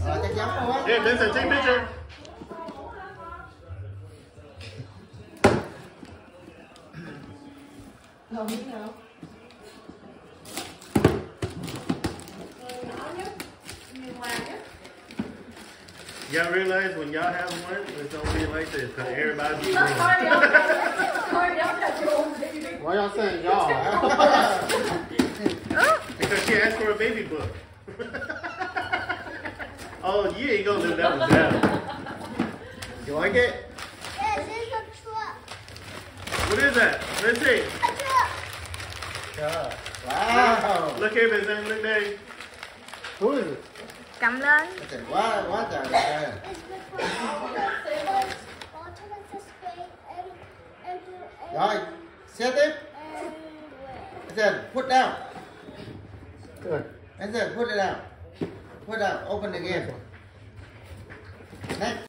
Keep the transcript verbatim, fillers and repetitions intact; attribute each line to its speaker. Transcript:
Speaker 1: Rồi chắc chắn luôn á.
Speaker 2: Hey, Benson, take picture.
Speaker 3: Không biết nào.
Speaker 2: Y'all realize when y'all have one, it's gonna be like this, cause everybody be
Speaker 3: Sorry,
Speaker 2: doing
Speaker 3: sorry, I'm not sure.
Speaker 1: Why y'all saying y'all?
Speaker 2: because she asked for a baby book. Oh, you ain't gonna do that one down. You like it?
Speaker 4: Yes, it's a truck.
Speaker 2: What is that? Let's see.
Speaker 4: A truck.
Speaker 1: Yeah. Wow.
Speaker 2: Look here, Benson. Look there.
Speaker 1: Who is it?
Speaker 5: Cầm lên.
Speaker 1: Okay, quá quá trời đẹp. Rồi, xe tiếp. Benson, put down. Good. Benson, put it down. Put it down. Open again. Next.